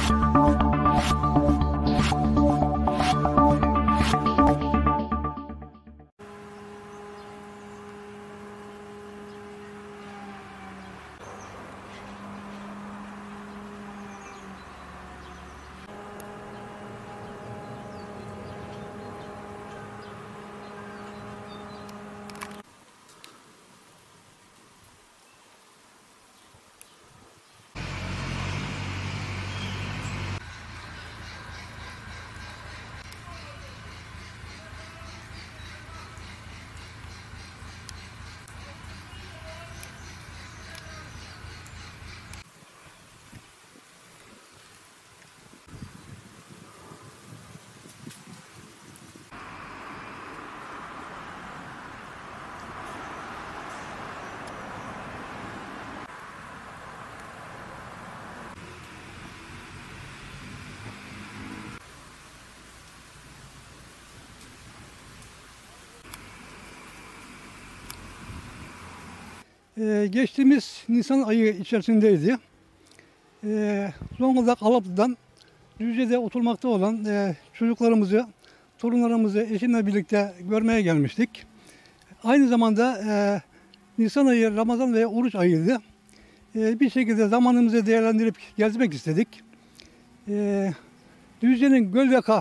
Geçtiğimiz Nisan ayı içerisindeydi. Zonguldak Alaplı'dan Düzce'de oturmakta olan çocuklarımızı, torunlarımızı eşimle birlikte görmeye gelmiştik. Aynı zamanda Nisan ayı Ramazan ve oruç ayıydı. Bir şekilde zamanımızı değerlendirip gezmek istedik. Düzce'nin Gölveka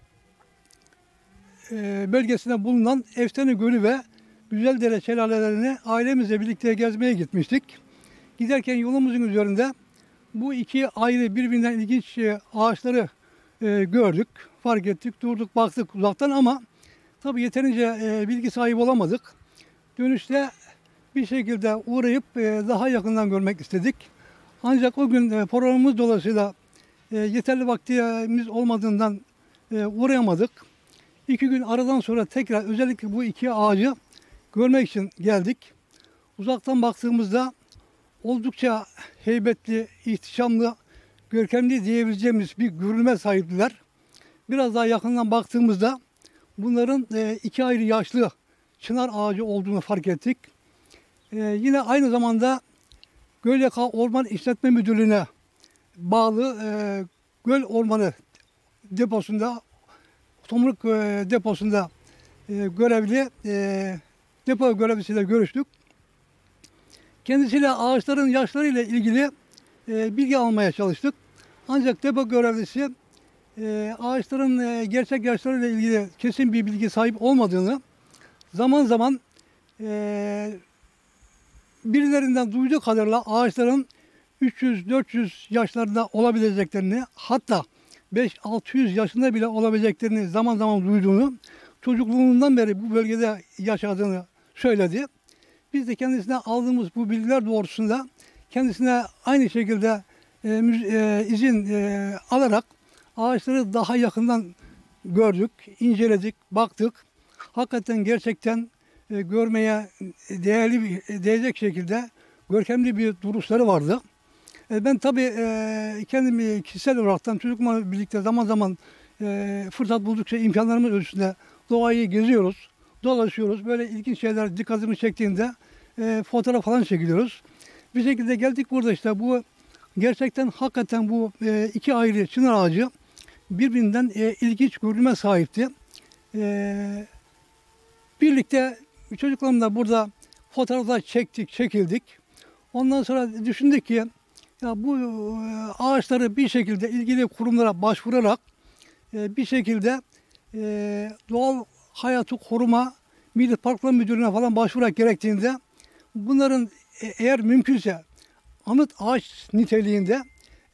bölgesinde bulunan Efsane Gölü ve Güzeldere şelalelerini ailemizle birlikte gezmeye gitmiştik. Giderken yolumuzun üzerinde bu iki ayrı birbirinden ilginç ağaçları gördük, fark ettik, durduk, baktık uzaktan ama tabii yeterince bilgi sahibi olamadık. Dönüşte bir şekilde uğrayıp daha yakından görmek istedik. Ancak o gün programımız dolayısıyla yeterli vaktimiz olmadığından uğrayamadık. 2 gün aradan sonra tekrar özellikle bu iki ağacı görmek için geldik. Uzaktan baktığımızda oldukça heybetli, ihtişamlı, görkemli diyebileceğimiz bir görünüme sahiptiler. Biraz daha yakından baktığımızda bunların iki ayrı yaşlı çınar ağacı olduğunu fark ettik. Yine aynı zamanda Gölyaka Orman İşletme Müdürlüğü'ne bağlı Göl Ormanı deposunda, tomruk deposunda görevli depo görevlisiyle görüştük. Kendisiyle ağaçların yaşlarıyla ilgili bilgi almaya çalıştık. Ancak depo görevlisi ağaçların gerçek yaşlarıyla ilgili kesin bir bilgi sahip olmadığını, zaman zaman birilerinden duyduğu kadarıyla ağaçların 300-400 yaşlarında olabileceklerini, hatta 5-600 yaşında bile olabileceklerini zaman zaman duyduğunu, çocukluğundan beri bu bölgede yaşadığını söyledi. Biz de kendisine aldığımız bu bilgiler doğrultusunda kendisine aynı şekilde izin alarak ağaçları daha yakından gördük, inceledik, baktık. Hakikaten gerçekten görmeye değecek şekilde görkemli bir duruşları vardı. Ben tabii kendimi kişisel olaraktan çocuklarla birlikte zaman zaman fırsat buldukça imkanlarımız ölçüsünde doğayı geziyoruz, dolaşıyoruz. Böyle ilginç şeyler dikkatimi çektiğinde fotoğraf falan çekiliyoruz. Bir şekilde geldik burada işte bu gerçekten hakikaten bu iki ayrı çınar ağacı birbirinden ilginç görünüme sahipti. Birlikte çocuklarımla burada fotoğraflar çekildik. Ondan sonra düşündük ki ya bu ağaçları bir şekilde ilgili kurumlara başvurarak bir şekilde doğal hayatı koruma Milli Parklar Müdürlüğü'ne falan başvurarak gerektiğinde bunların eğer mümkünse anıt ağaç niteliğinde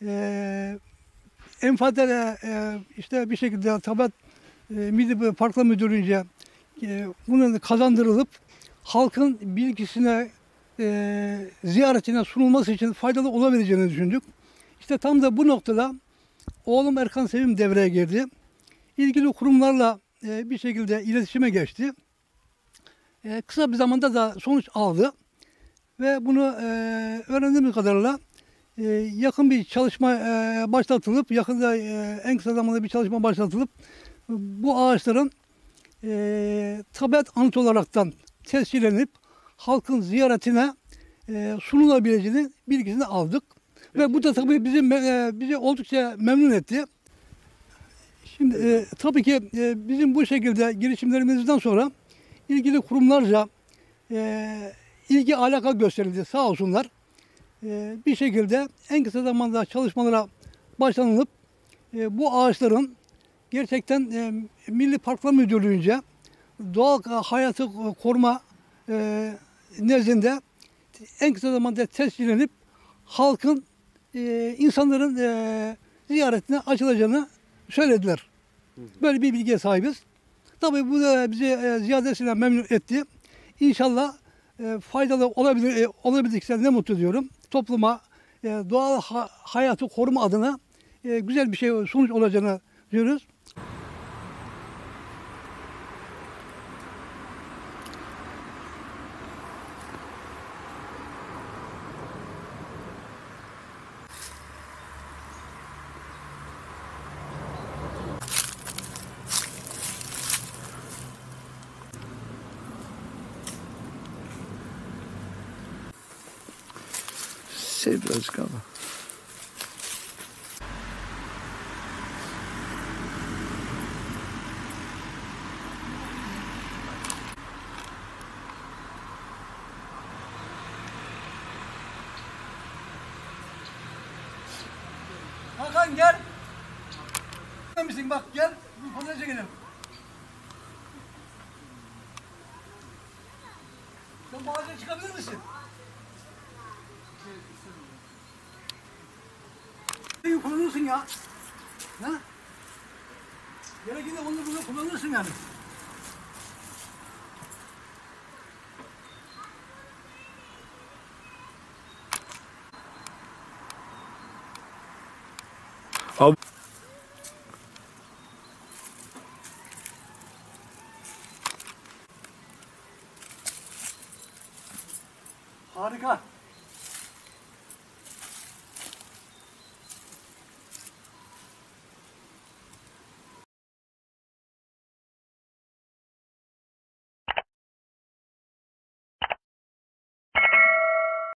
enfadere işte bir şekilde Tabiat Milli Parklar Müdürlüğü'nce bunun kazandırılıp halkın bilgisine ziyaretine sunulması için faydalı olabileceğini düşündük. İşte tam da bu noktada oğlum Erkan Sevim devreye girdi. İlgili kurumlarla bir şekilde iletişime geçti. Kısa bir zamanda da sonuç aldı. Ve bunu öğrendiğimiz kadarıyla yakın bir çalışma başlatılıp, yakında en kısa zamanda bir çalışma başlatılıp bu ağaçların tabiat anıtı olaraktan tescillenip halkın ziyaretine sunulabileceğini bilgisini aldık. Ve bu da tabii bizi oldukça memnun etti. Şimdi tabii ki bizim bu şekilde girişimlerimizden sonra ilgili kurumlarca ilgi alaka gösterildi sağ olsunlar. Bir şekilde en kısa zamanda çalışmalara başlanılıp bu ağaçların gerçekten Milli Parklar Müdürlüğü'nce doğal hayatı koruma nezdinde en kısa zamanda tescillenip halkın, insanların ziyaretine açılacağını söylediler. Böyle bir bilgiye sahibiz. Tabii bu da bizi ziyadesiyle memnun etti. İnşallah faydalı olabildikse ne mutlu diyorum. Topluma doğal hayatı koruma adına güzel bir şey sonuç olacağını diyoruz. Birazcık ama. Hakan gel. Misin bak gel. Bir fotoğraf çekelim. Sen bu ağaca çıkabilir misin? Kullanırsın ya. Ha? Gerekirse onu bunu kullanırsın yani. Abi. Harika.